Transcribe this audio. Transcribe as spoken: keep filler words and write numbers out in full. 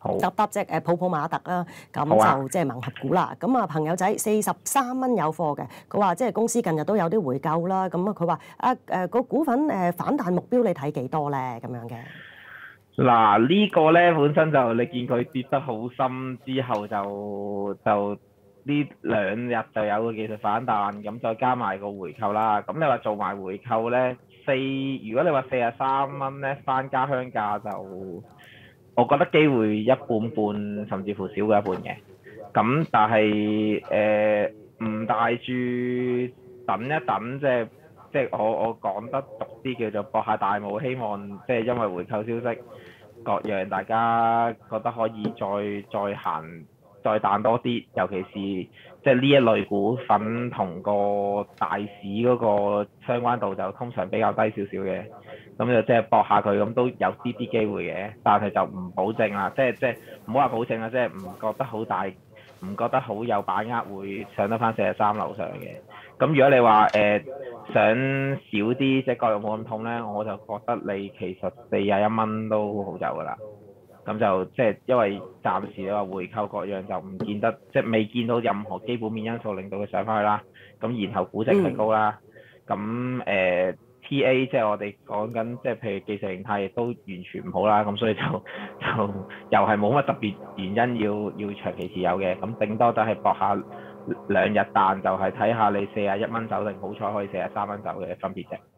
好， 搭搭隻誒泡泡瑪特啦，咁好啊就即係盲盒股啦。咁啊朋友仔四十三蚊有貨嘅，佢話即係公司近日都有啲回購啦。咁啊佢話啊誒個股份誒反彈目標你睇幾多咧？咁樣嘅。 嗱呢個咧本身就你見佢跌得好深之後就就呢兩日就有個技術反彈，咁再加埋個回購啦。咁你話做埋回購咧，四如果你話四十三蚊咧翻家鄉價就，我覺得機會一半半，甚至乎少過一半嘅。咁但係誒唔大住等一等，即係即係我我講得俗啲叫做搏下大霧，希望即係因為回購消息各樣，大家覺得可以再再行再彈多啲，尤其是即係呢一類股份同個大市嗰個相關度就通常比較低少少嘅，咁就即係搏下佢，咁都有啲啲機會嘅，但係就唔保證啦，即係即係唔好話保證啦，即係唔覺得好大。唔覺得好有把握會上得翻四十三樓上嘅。咁如果你話誒、呃、想少啲，即係個肉冇咁痛咧，我就覺得你其實四十一蚊都好走㗎啦。咁就即係因為暫時你話回購各樣就唔見得，即係未見到任何基本面因素令到佢上翻去啦。咁然後估值係高啦。咁誒、呃、T A 即係我哋講緊，即係譬如技術形態亦都完全唔好啦。咁所以就就又係冇乜特別原因要要長期持有嘅。咁頂多就係搏下兩日彈，就係睇下你四十一蚊走定好彩可以四十三蚊走嘅分別啫。